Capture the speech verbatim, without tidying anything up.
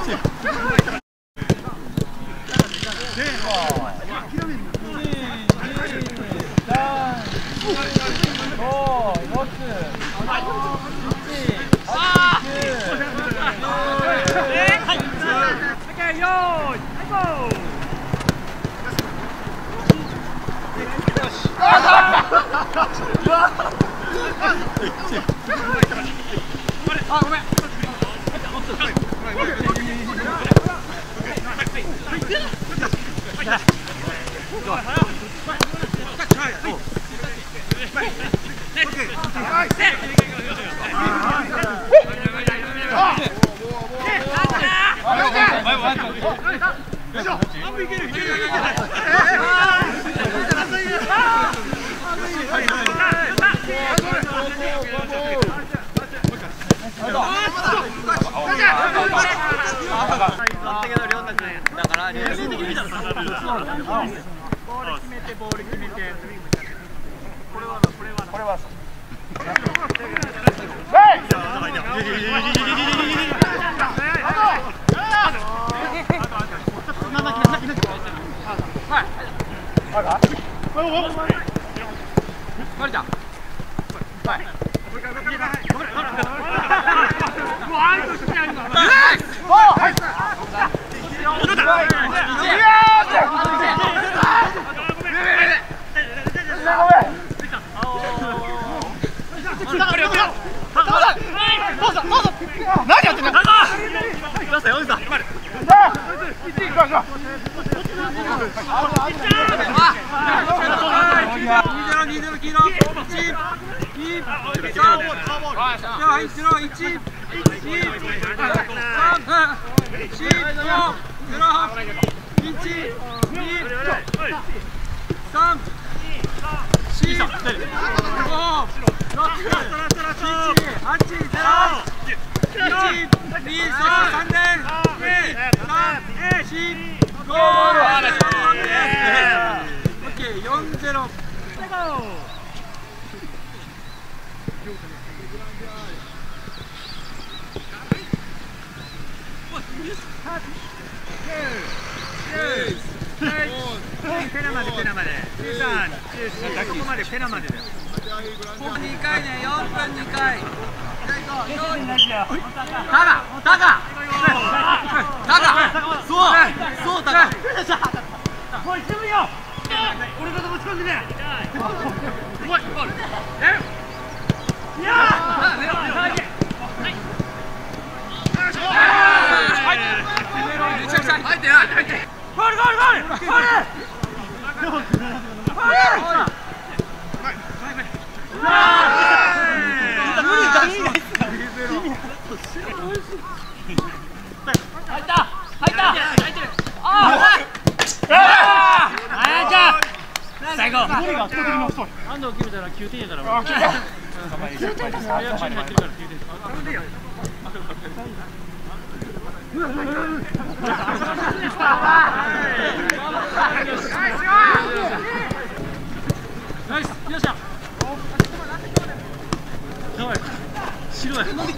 あ、ごめん。ボール決めて、ボール決めて。これは、これは、これは。何やってんだ。ペナまでペナまでじゅうさん、じゅうよん、ここまでペナまでだよ。にかいね、よんぷんにかい。タガタガタガそうそうタガおい、渋いよ。俺のとこ持ち込んでね。おい、ゴール。いやーめちゃくちゃ入ってない入ってない。ゴールゴールゴールゴールゴール。入った入った入ってる。あああじゃあ最後安藤決めたらきゅうてんやから。きゅうてんかさ。いやチーム入ってるからきゅうてん。頼んでよ。ナイスよっしゃ。白い。